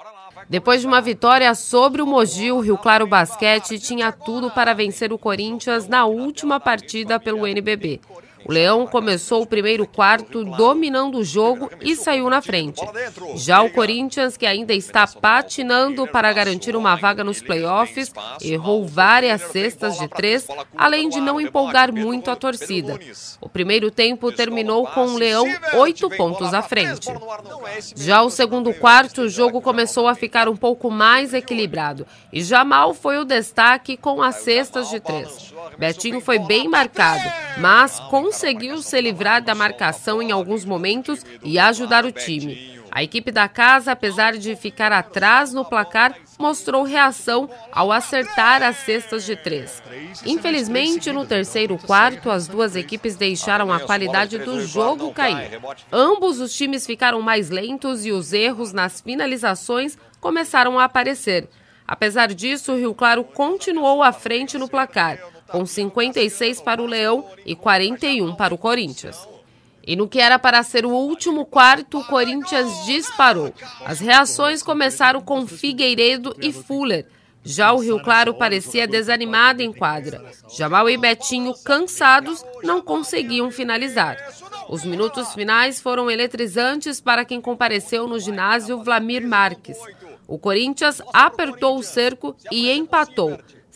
Depois de uma vitória sobre o Mogi, o Rio Claro Basquete tinha tudo para vencer o Corinthians na última partida pelo NBB. O Leão começou o primeiro quarto dominando o jogo e saiu na frente. Já o Corinthians, que ainda está patinando para garantir uma vaga nos playoffs, errou várias cestas de 3, além de não empolgar muito a torcida. O primeiro tempo terminou com o Leão 8 pontos à frente. Já o segundo quarto, o jogo começou a ficar um pouco mais equilibrado e Jamal foi o destaque com as cestas de 3. Betinho foi bem marcado, mas conseguiu se livrar da marcação em alguns momentos e ajudar o time. A equipe da casa, apesar de ficar atrás no placar, mostrou reação ao acertar as cestas de 3. Infelizmente, no terceiro quarto, as duas equipes deixaram a qualidade do jogo cair. Ambos os times ficaram mais lentos e os erros nas finalizações começaram a aparecer. Apesar disso, o Rio Claro continuou à frente no placar, com 56 para o Leão e 41 para o Corinthians. E no que era para ser o último quarto, o Corinthians disparou. As reações começaram com Figueiredo e Fuller. Já o Rio Claro parecia desanimado em quadra. Jamal e Betinho, cansados, não conseguiam finalizar. Os minutos finais foram eletrizantes para quem compareceu no ginásio Vlamir Marques. O Corinthians apertou o cerco e empatou,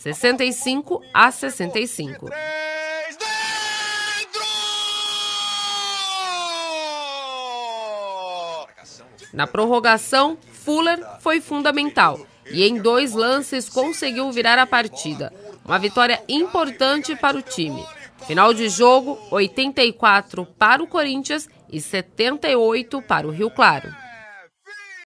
65-65. Na prorrogação, Fuller foi fundamental e em 2 lances conseguiu virar a partida. Uma vitória importante para o time. Final de jogo, 84 para o Corinthians e 78 para o Rio Claro.